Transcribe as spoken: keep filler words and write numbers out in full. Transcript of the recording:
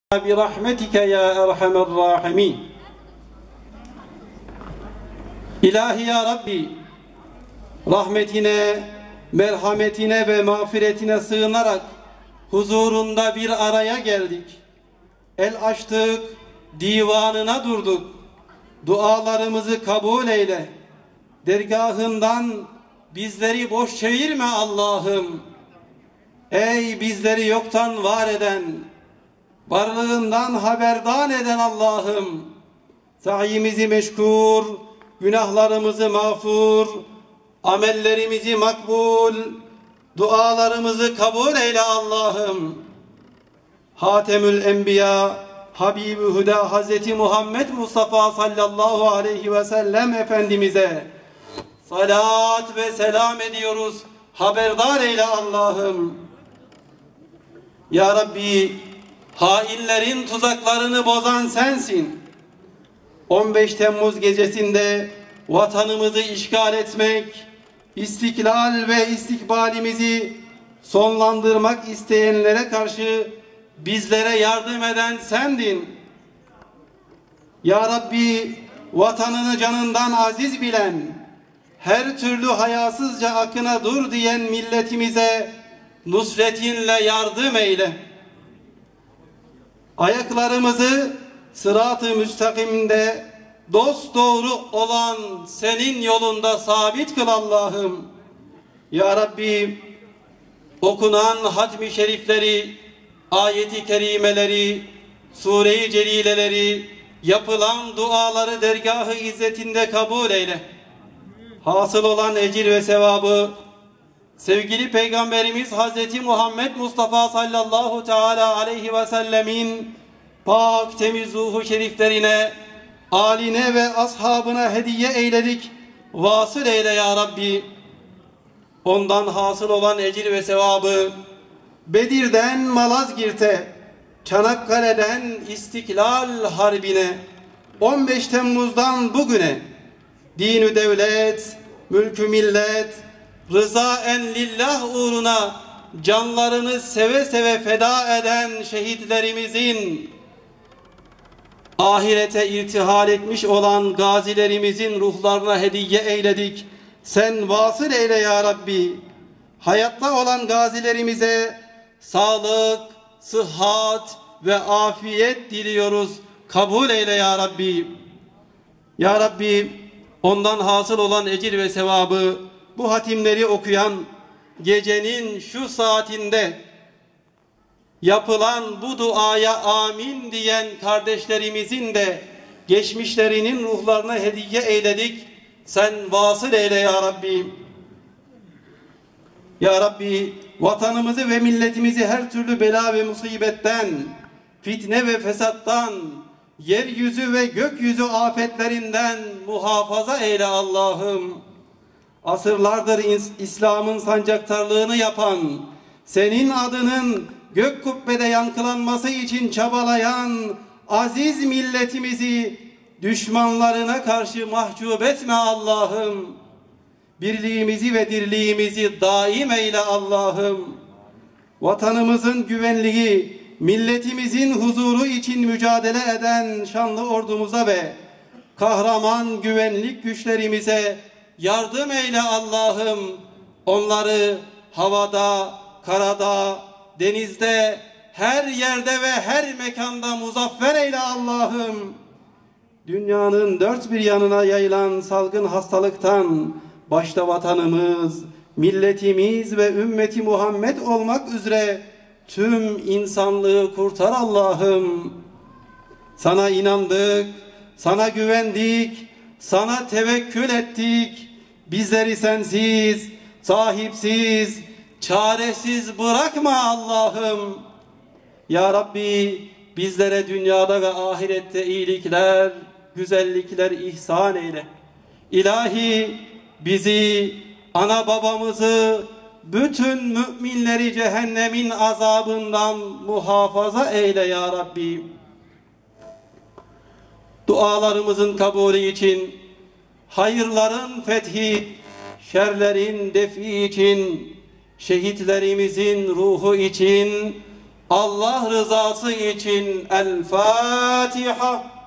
birahmetike ya erhamer rahimin. İlahi ya Rabbi, rahmetine, merhametine ve mağfiretine sığınarak huzurunda bir araya geldik. El açtık, divanına durduk. Dualarımızı kabul eyle. Dergahından bizleri boş çevirme Allah'ım. Ey bizleri yoktan var eden, varlığından haberdar eden Allah'ım, sayimizi meşkur, günahlarımızı mağfur, amellerimizi makbul, dualarımızı kabul eyle Allah'ım. Hatemül Enbiya, Habib-i Huda Hazreti Muhammed Mustafa sallallahu aleyhi ve sellem Efendimiz'e salat ve selam ediyoruz. Haberdar eyle Allah'ım. Ya Rabbi, hainlerin tuzaklarını bozan sensin. on beş Temmuz gecesinde vatanımızı işgal etmek, istiklal ve istikbalimizi sonlandırmak isteyenlere karşı bizlere yardım eden sendin. Ya Rabbi, vatanını canından aziz bilen, her türlü hayasızca akına dur diyen milletimize nusretinle yardım eyle. Ayaklarımızı sırat-ı müstakimde dosdoğru olan senin yolunda sabit kıl Allah'ım. Ya Rabbi, okunan hatmi şerifleri, ayeti kerimeleri, sure-i celileleri, yapılan duaları dergahı izzetinde kabul eyle. Hasıl olan ecir ve sevabı sevgili Peygamberimiz Hazreti Muhammed Mustafa sallallahu teala aleyhi ve sellemin pak temiz ruhu şeriflerine, aline ve ashabına hediye eyledik. Vasıl eyle ya Rabbi. Ondan hasıl olan ecir ve sevabı Bedir'den Malazgirt'e, Çanakkale'den İstiklal Harbi'ne, on beş Temmuz'dan bugüne din-ü devlet, mülkü millet, rızaen lillah uğruna canlarını seve seve feda eden şehitlerimizin, ahirete irtihal etmiş olan gazilerimizin ruhlarına hediye eyledik. Sen vasıl eyle ya Rabbi. Hayatta olan gazilerimize sağlık, sıhhat ve afiyet diliyoruz. Kabul eyle ya Rabbi. Ya Rabbi, ondan hasıl olan ecir ve sevabı bu hatimleri okuyan, gecenin şu saatinde yapılan bu duaya amin diyen kardeşlerimizin de geçmişlerinin ruhlarına hediye eyledik. Sen vasıl eyle ya Rabbi. Ya Rabbi, vatanımızı ve milletimizi her türlü bela ve musibetten, fitne ve fesattan, yeryüzü ve gökyüzü afetlerinden muhafaza eyle Allah'ım. Asırlardır İslam'ın sancaktarlığını yapan, senin adının gök kubbede yankılanması için çabalayan aziz milletimizi düşmanlarına karşı mahcup etme Allah'ım. Birliğimizi ve dirliğimizi daim eyle Allah'ım. Vatanımızın güvenliği, milletimizin huzuru için mücadele eden şanlı ordumuza ve kahraman güvenlik güçlerimize yardım eyle Allah'ım. Onları havada, karada, denizde, her yerde ve her mekanda muzaffer eyle Allah'ım. Dünyanın dört bir yanına yayılan salgın hastalıktan başta vatanımız, milletimiz ve ümmeti Muhammed olmak üzere tüm insanlığı kurtar Allah'ım. Sana inandık, sana güvendik, sana tevekkül ettik. Bizleri sensiz, sahipsiz, çaresiz bırakma Allah'ım. Ya Rabbi, bizlere dünyada ve ahirette iyilikler, güzellikler ihsan eyle. İlahi, bizi, ana babamızı, bütün müminleri cehennemin azabından muhafaza eyle ya Rabbi. Dualarımızın kabulü için, hayırların fethi, şerlerin defi için, şehitlerimizin ruhu için, Allah rızası için El Fatiha.